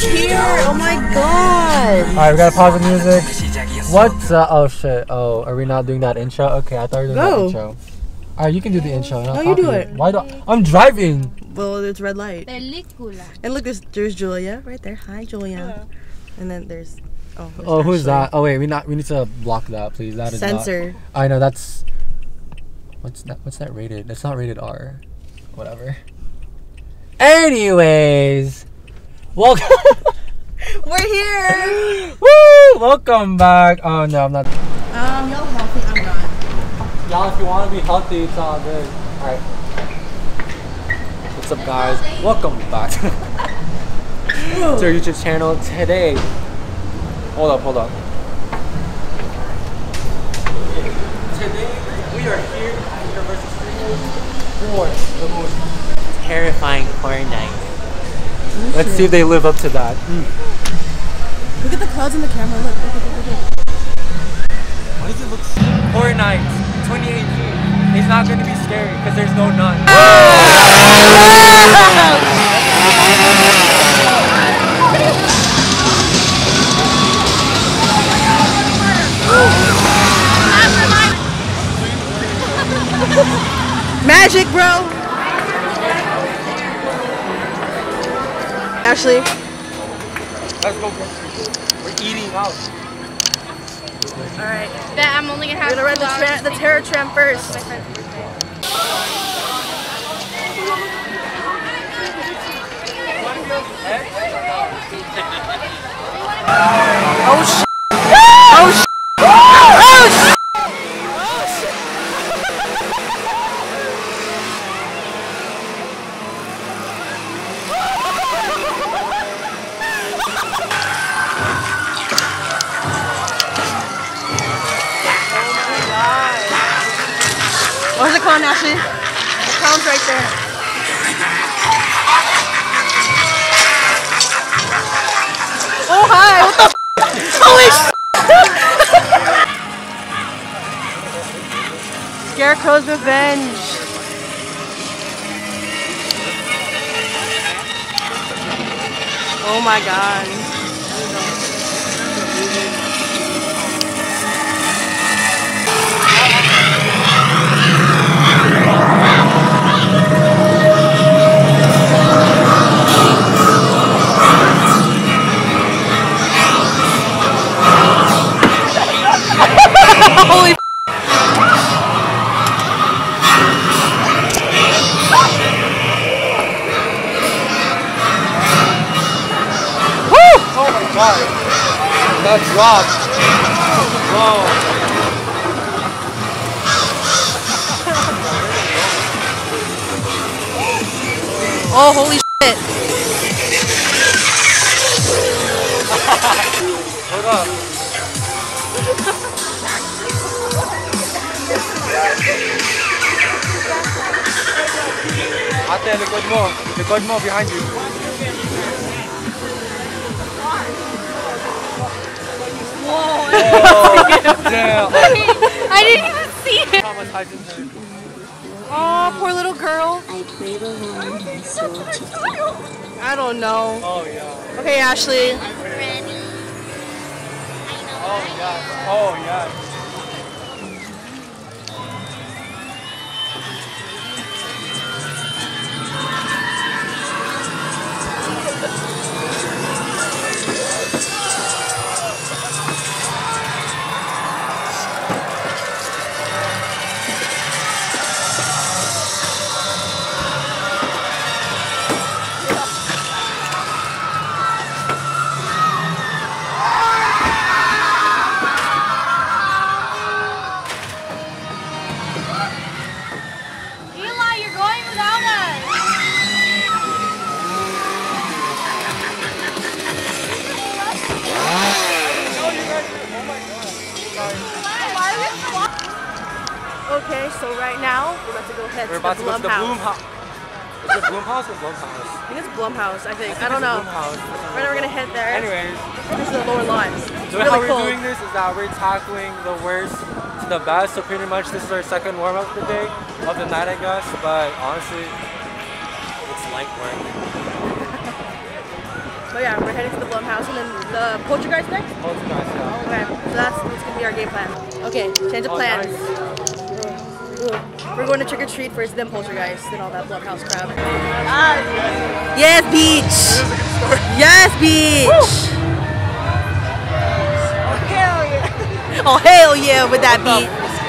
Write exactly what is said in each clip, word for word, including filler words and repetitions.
here! Oh my god! Alright, we gotta pause the music. What's uh, oh shit. Oh, are we not doing that intro? Okay, I thought we were doing Go. that intro. Alright, you can do the intro. No, you do it. Why do I, I'm driving! Well, it's red light. Película. And look, there's, there's Julia right there. Hi, Julia. Hello. And then there's oh. There's Oh, who's Ashley. that? Oh wait, we not we need to block that, please. That is Censor. Not, I know that's what's that? What's that rated? That's not rated R. Whatever. Anyways, welcome. We're here. Woo! Welcome back. Oh no, I'm not. Um, y'all healthy? I'm not. Y'all, if you want to be healthy, it's all good. All right. What's up, guys? Welcome back to our YouTube channel. Today, hold up, hold up. Today we are here at Universal Studios for the most terrifying horror night. Let's see if they live up to that. Mm. Look at the clouds in the camera. Look, look, look, look, look. Why does it look so? Horror Nights twenty eighteen. It's not going to be scary because there's no nun. Magic, bro. Ashley. Let's go, bro. We're eating out. All right. That I'm only gonna have. We're gonna ride the, tra the Terror Tram first. Oh sh! Oh sh! Oh sh! Where's the clown, Ashley? The clown's right there. Oh, hi! What the f? Holy sh! Scarecrow's Revenge. Oh my god. Holy f. Woo! Oh my god. That dropped. Whoa. Oh, holy shit. Hold up. Ate, likod mo. Likod mo, behind you. Whoa! Oh, damn. I didn't even see it. Traumatizing her. Oh, poor little girl. I pray the Lord my soul to I don't know. Oh, yeah. Okay, Ashley. Oh, yeah. Oh, yeah. Eli, you're going without us. Okay, so right now we're about to go head We're to about the to go to the Bloom Blumhouse. House. Is it Bloomhouse or Blumhouse? I think it's Blumhouse. I think. I, think don't it's know. Blumhouse. Right now we're gonna head there. Anyways, This is the lower lot. It's so really how we're cold. doing this is that we're tackling the worst to the best. So pretty much this is our second warm up of the day, of the night, I guess. But honestly, it's light work. So yeah, we're heading to the Blumhouse and then the Poltergeist next? Poltergeist, yeah. Okay, so that's, that's gonna be our game plan. Okay, change of Oh, plans. nice. Ooh, ooh. We're going to trick or treat first, then Poltergeist, and all that Blumhouse crap. Ah, yes, beach! Yes, beach! Woo. Oh, hell yeah! Oh, hell yeah with that beach!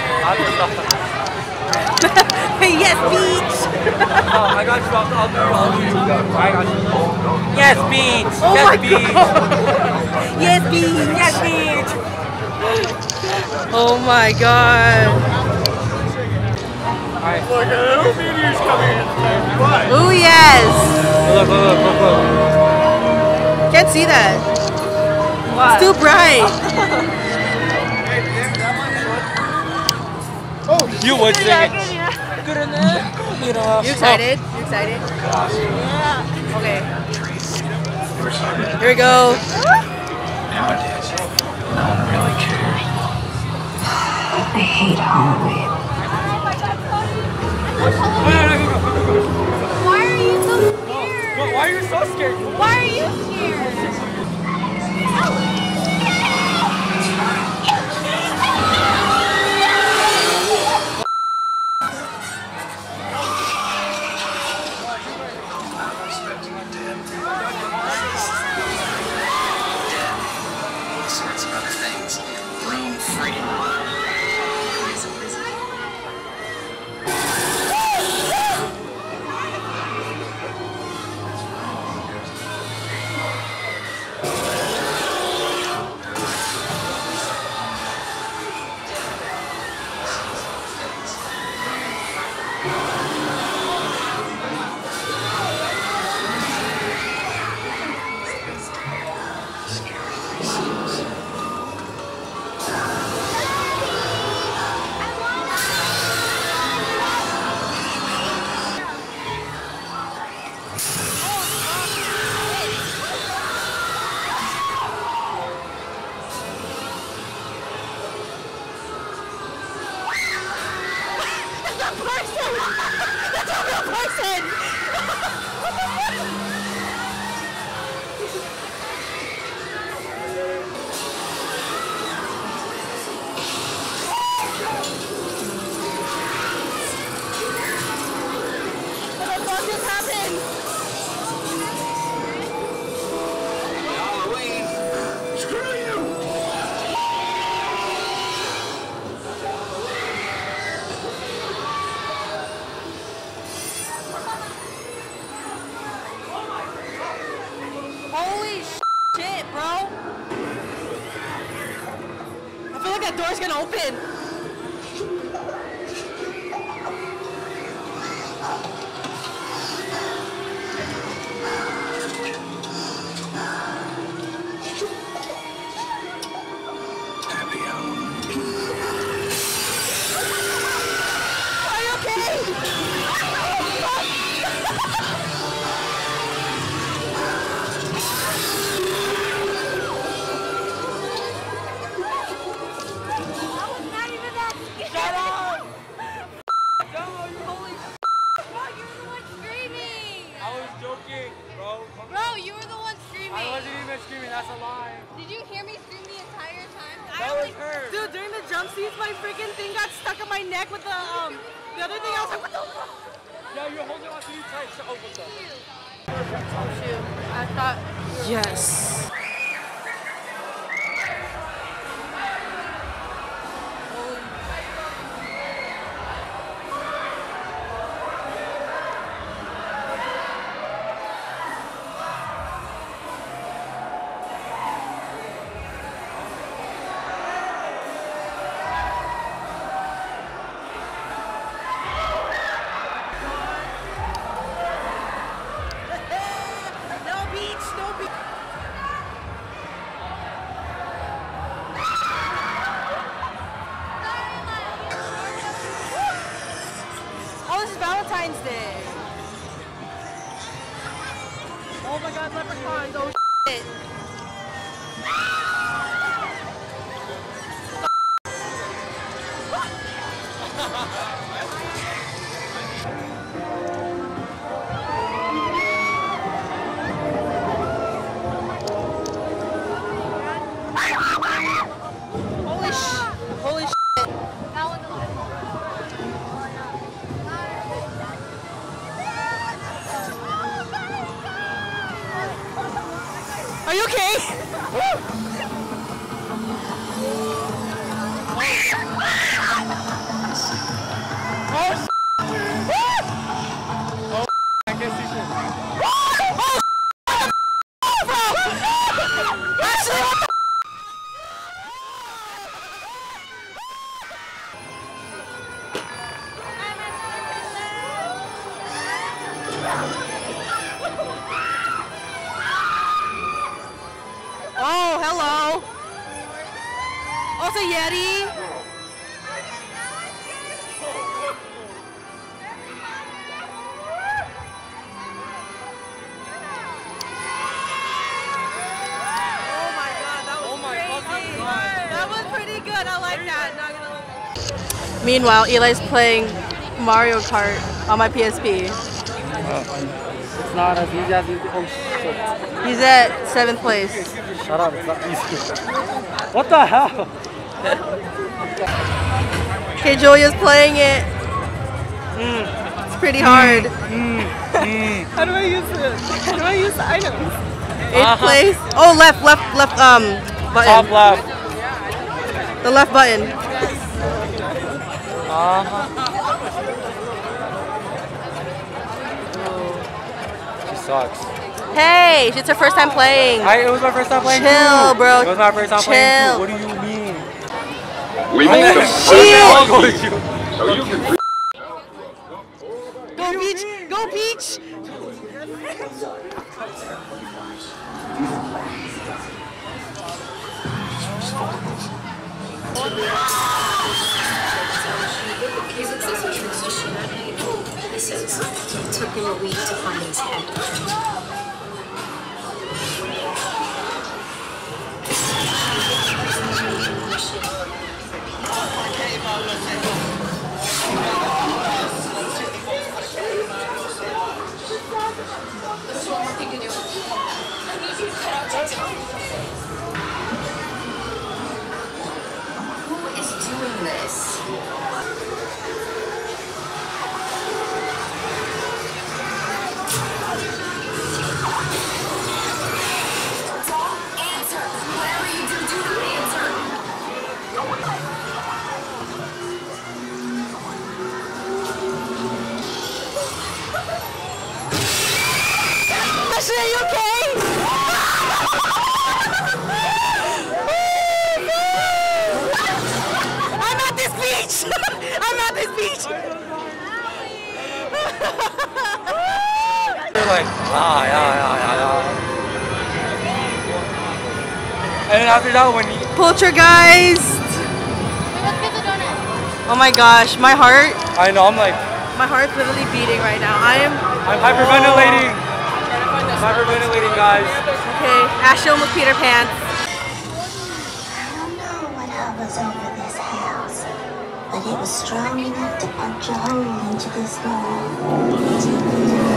Yes, beach! Oh, I got you. I'll, I'll do I'll do you. I got you. Yes, beach! Oh yes, my beach! God. Yes, beach! Yes, beach! Oh my God! Alright. Oh yes! Look, look, look, look, look. Can't see that. What? It's too bright. Oh, you would sing it. Good enough. You know. You excited? You excited? Yeah. Okay. Here we go. Nowadays, no one really cares. They hate Halloween. Why are you so scared? Why are you so scared? Why are you scared? Holy shit, bro! I feel like that door's gonna open. Happy Halloween. Are you okay? Bro, you were the one screaming. I wasn't even screaming, that's a lie. Did you hear me scream the entire time? That I was only her. Dude, during the jump scenes, my freaking thing got stuck in my neck with the um the other thing. I was like, what the fuck? Yeah, you're holding on too tight. So open up. Oh shoot. I thought Yes. No beach, no beach. Oh, this is Valentine's Day. Oh my God, leprechauns! Oh shit. Are you okay? I guess you should. Oh, hello. Oh, it's a Yeti. That was pretty good. I like that. Not gonna lie. Meanwhile, Eli's playing Mario Kart on my P S P. It's not as easy as you think. Oh shit. He's at seventh place. Shut up, it's not easy. What the hell? Okay, Julia's playing it. Mm. It's pretty hard. Mm, mm. How do I use it? How do I use the items? Eighth Uh-huh. place. Oh, left, left, left. Um, button. Top left. The left button. Uh-huh. She sucks. Hey, it's her first time playing. I, it was my first time playing Chill, too. bro. It was my first time Chill. playing too. What do you mean? We Oh, need to shit. go with you. So you can Go Peach! Go Peach! It took him a week to find his head. Who is doing this? Ashley, are you okay? I'm at this beach! I'm at this beach! They're like, ah, yeah, yeah, yeah, yeah. And then after that, when you... Poltergeist! Oh my gosh, my heart, I know, I'm like, my heart's literally beating right now. I am, I'm hyperventilating. I'm hyperventilating, guys. okay, Ashley almost peed her pants. I don't know what hovers over this house, but it was strong enough to punch a hole into this wall.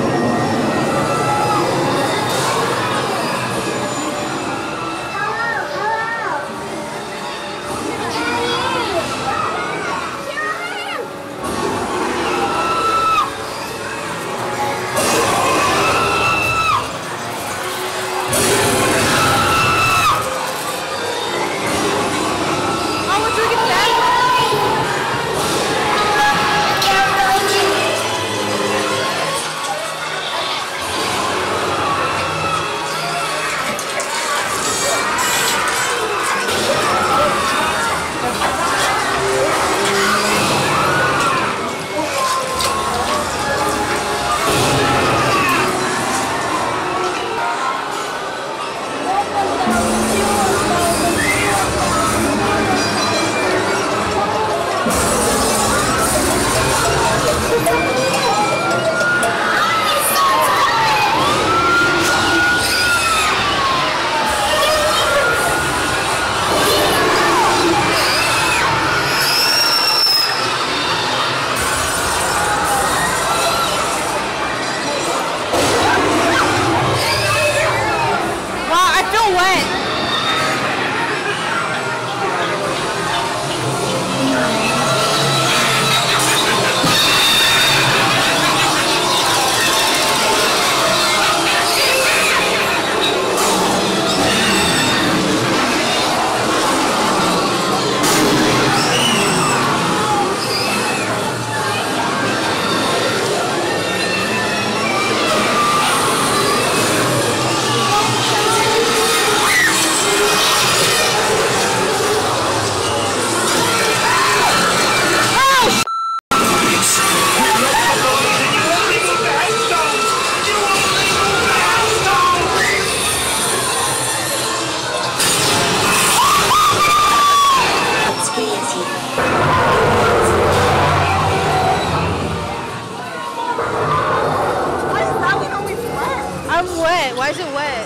Why is it wet?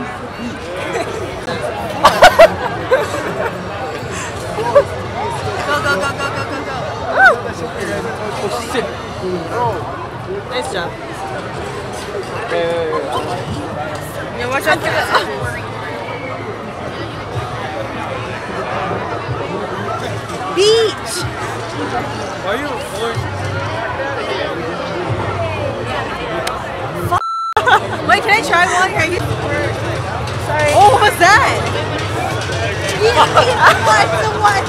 Go, go, go, go, go, go, go. Oh shit. Nice job. Wait, wait, wait. Yeah, watch out for that. Beach! Why are you forcing? Wait, can I try one? Are you... Sorry. Oh, what was that? What? What?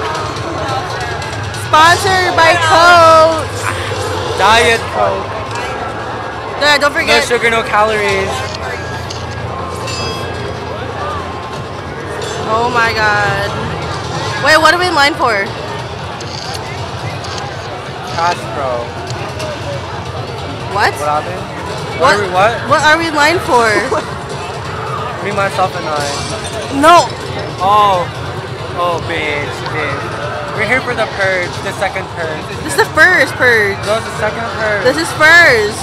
Sponsored by Coke. Diet Coke. Yeah, don't No forget. sugar, no calories. Oh my god. Wait, what are we in line for? Castro. What? What happened? What? Are we, what? What are we in line for? Me, myself, and I. No. Oh. Oh, bitch, bitch. We're here for the purge, the second purge. This is the first purge. No, it's the second purge. This is first.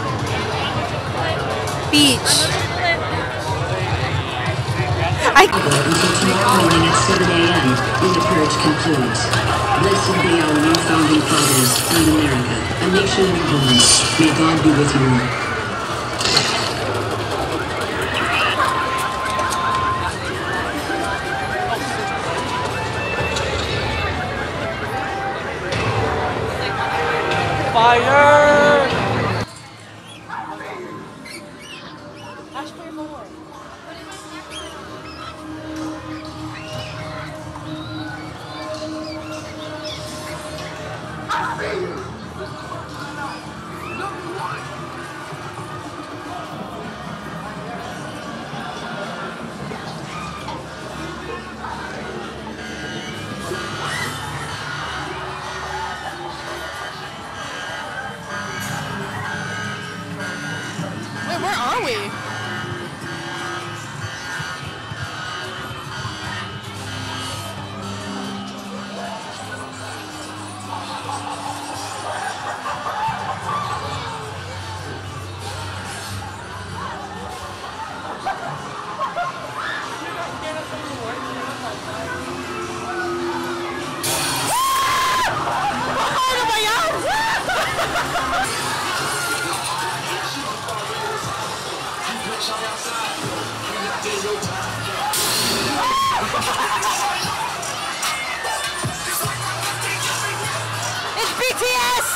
Beach. I. Until tomorrow morning at seven A M when the purge concludes. Blessed be our new founding fathers and America, a nation reborn. May God be with you all. Fire! Wait, where are we? It's B T S!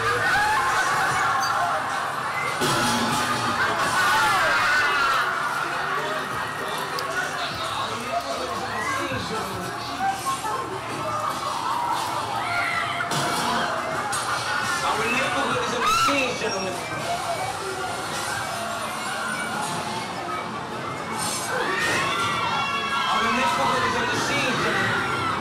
Our neighborhood is a machine, gentlemen. Our neighborhood is a machine, gentlemen.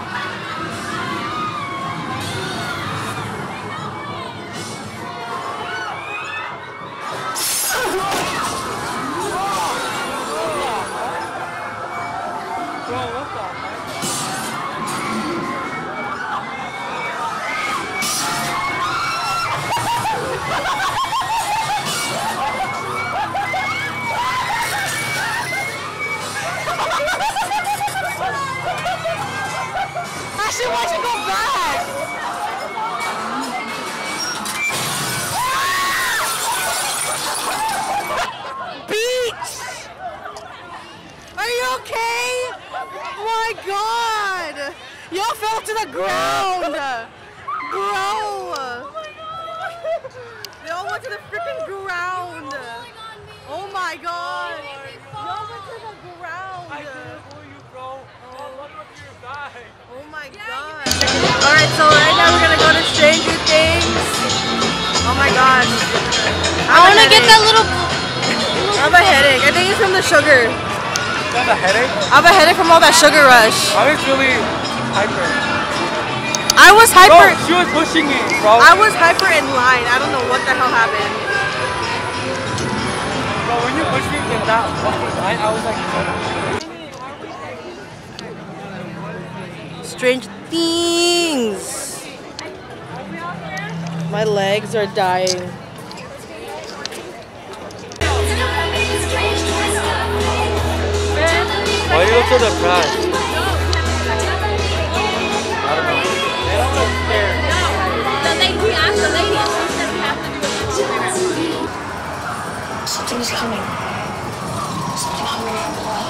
Actually, why'd you go back? Beach! Are you okay? Oh my god! Y'all fell to the ground! Bro! They all went to the freaking ground! Oh my god! Y'all went to the ground! Oh my god. Alright, so right now we're gonna go to Stranger Things. Oh my gosh. I want to get that little. I have a headache. I think it's from the sugar. You have a headache? I have a headache from all that sugar rush. I was really hyper. I was hyper. Bro, she was pushing me, bro. I was hyper in line. I don't know what the hell happened. Bro, when you pushed me in that fucking line, I was like, Strange Things. My legs are dying. Strange Why are you so depressed? I don't know. The lady, we asked the lady and she said we have to do it. Something's coming. Something hungry for blood.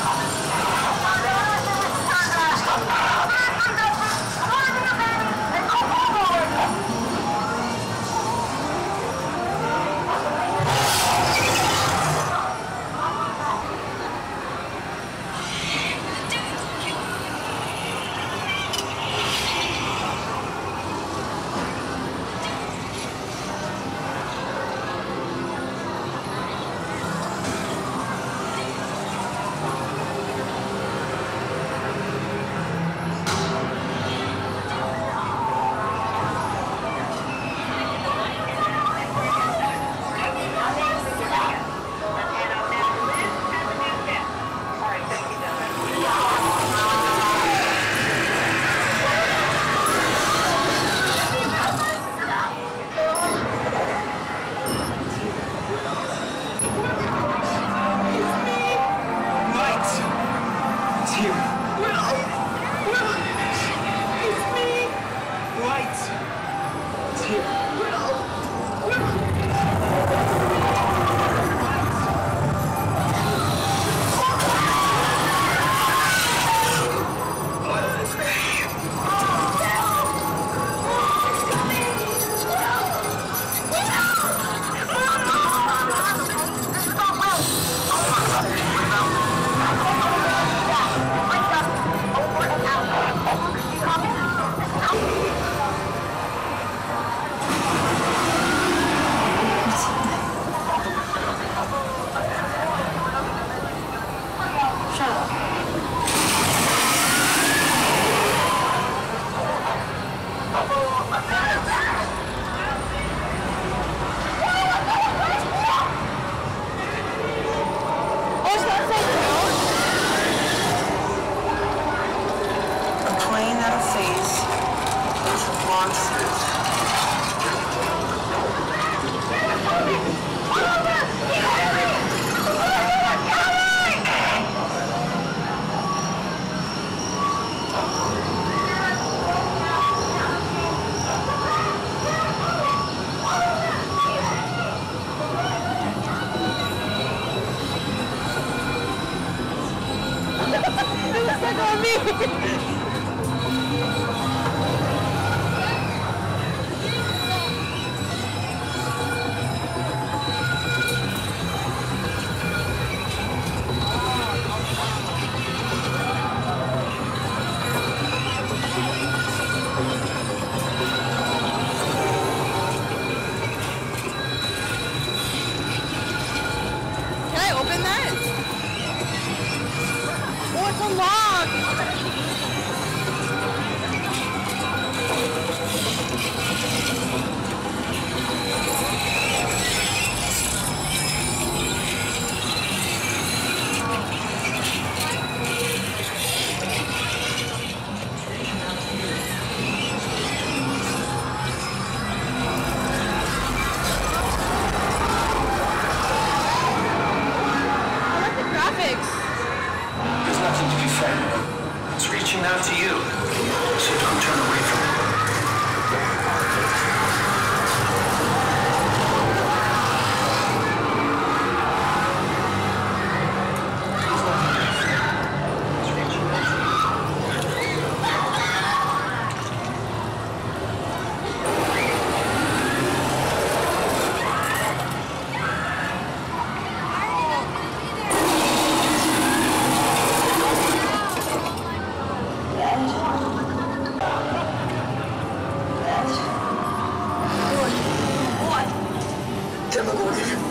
Out to you, so don't turn away from it. Demogorgon.